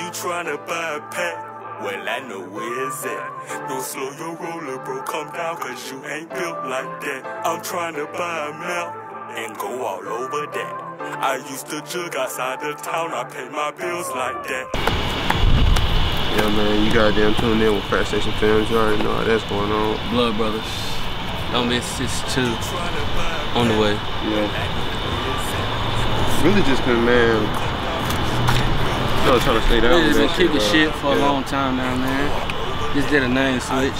tryna buy a pack? Well, I know where it's at. Don't slow your roller, bro, come down, cause you ain't built like that. I'm tryna buy a mount and go all over that. I used to jug outside the town, I pay my bills like that. Yeah, man, you goddamn tuned in with Fat Station Films. You already know how that's going on. Blood Brothers. Don't miss 6-2 on the way. Yeah. Really just been, man, trying to stay down. Really just been kicking shit for a long time now, man. Just did a name switch.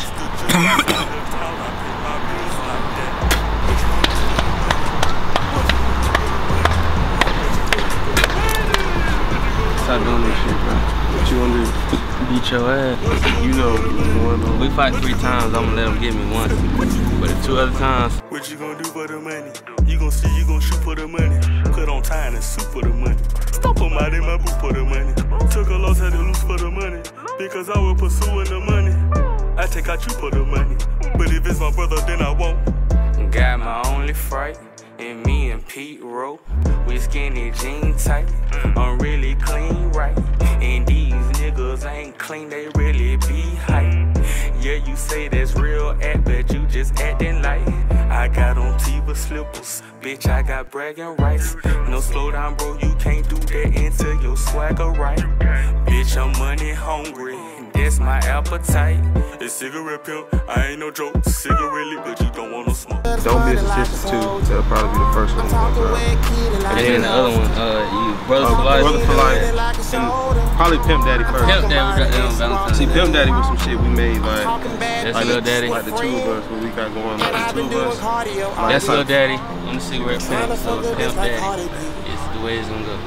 Stop doing this shit, bro. What you wanna do? Beat your ass. You know what's going on. We fight 3 times, I'm gonna let them get me once. But the 2 other times. What you gonna do for the money? You gon' see, you gon' shoot for the money. Put on time and suit for the money. Stop them out in my boot for the money. Took a loss, had to lose for the money. Because I was pursuing the money. I take out you for the money. But if it's my brother, then I won't. Got my only fright. And me and Pete Rowe, we skinny jean tight. I'm really clean, right? And these niggas ain't clean, they really be hype. Yeah, you say that's real act, but you just acting like. I got on Tiva slippers, bitch, I got bragging rights. No slow down, bro, you can't do that until your swagger right. Bitch, I'm money hungry, that's my appetite. It's cigarette pimp, I ain't no joke, cigarette lit, but you don't want no smoke. Don't Miss the Sisters 2, that'll probably be the first one. And then the other one, Brothers for Life. Brothers for Life. And probably Pimp Daddy first. Pimp Daddy, we got that on Valentine's. See, Pimp Daddy was some shit we made, like, that's Lil Daddy. Like the 2 of us, what we got going on, like the 2 of us. That's Lil Daddy on the cigarette pack, so Pimp Daddy. It's the way it's gonna go.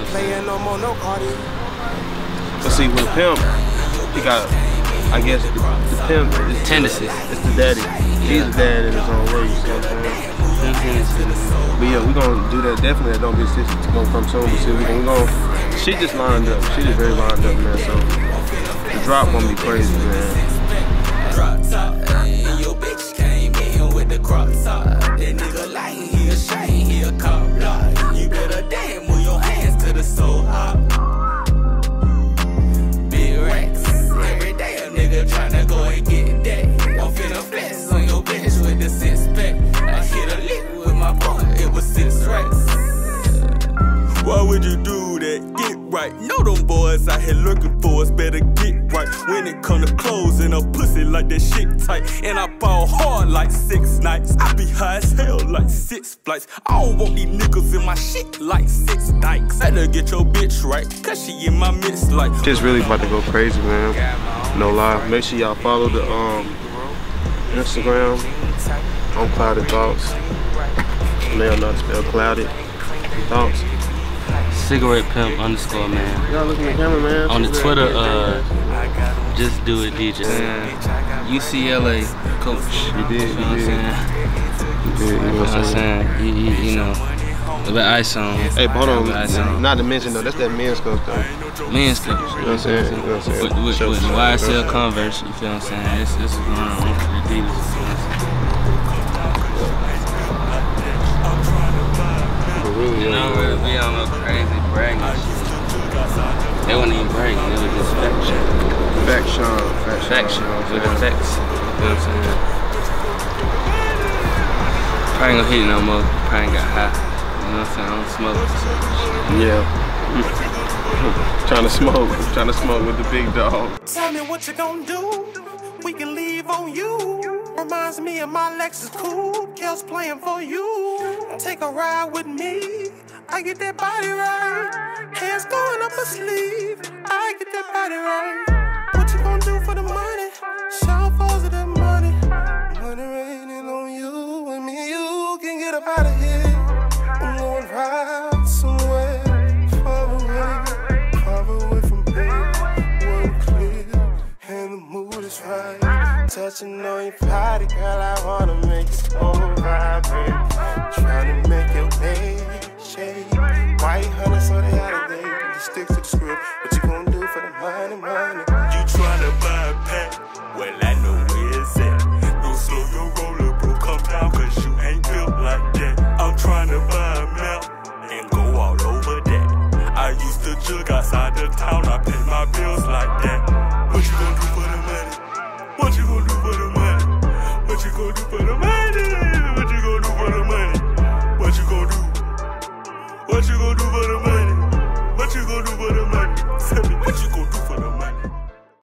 But see, with Pimp, he got, I guess, the Pimp is tendencies. It's the daddy. He's the dad in his own way, you see what I'm saying? But yeah, we're gonna do that definitely. Don't Be Sisters to go from soon. See, we're gonna she just lined up. She just very lined up, man. So the drop gonna be crazy, man. Drop top, and your bitch came in with the crop top. That nigga lying, he a shame, he a cop block. You better damn move your hands to the soul hop. Big racks, every day a nigga tryna go and get that. I'm finna flex on your bitch with the 6-pack. I hit a lick with my boy, it was 6 racks. Why would you do that? Get right. Know them boys out here looking for us, better get right. When it come to clothes and a pussy like that shit tight. And I ball hard like 6 nights. I be high as hell like 6 flights. I don't want these niggas in my shit like 6 dykes. Better get your bitch right, cause she in my midst like. Just really about to go crazy, man. No lie. Make sure y'all follow the Instagram on Clouded Thoughts. They don't know how to spell Clouded Thoughts. Cigarette Pimp _, man. Y'all look at the camera, man. On the Twitter, just do it, DJ. UCLA coach. You did, you know what I'm saying? You did, you know what I'm saying? You know, with ice on. Hey, but hold on. Not to mention, though, that's that men's coach, though. Men's coach. You know what I'm saying? You know what I'm saying? With YSL Converse, you feel what I'm saying? This is going on with Adidas, you know what I'm saying? Really, you know, really be on no crazy bragging shit. They wasn't even bragging, it was just faction. Faction with the facts. You know what I'm saying? Probably ain't gonna hit it no more. Probably ain't got high. You know what I'm saying? I don't smoke. Yeah. Trying to smoke with the big dog. Tell me what you gonna do. We can leave on you. Reminds me of my Lexus coupe. Kels playing for you. Take a ride with me. I get that body right. Hands going up my sleeve. I get that body right. What you gonna do for the money? Shout falls of that money. Money raining on you. And me and you can get up out of here. I'm going right somewhere. Far away from here. One clear. And the mood is right. Touching on your body, girl, I wanna make it so vibrant. Trying to make your day shake. White honey, so they out of date. Just stick to the script. What you gonna do for the money? You tryna buy a pack? Well, I know where it's at. Don't slow your roller, bro, come down, cause you ain't built like that. I'm tryna buy a mount and go all over that. I used to jug outside the town, I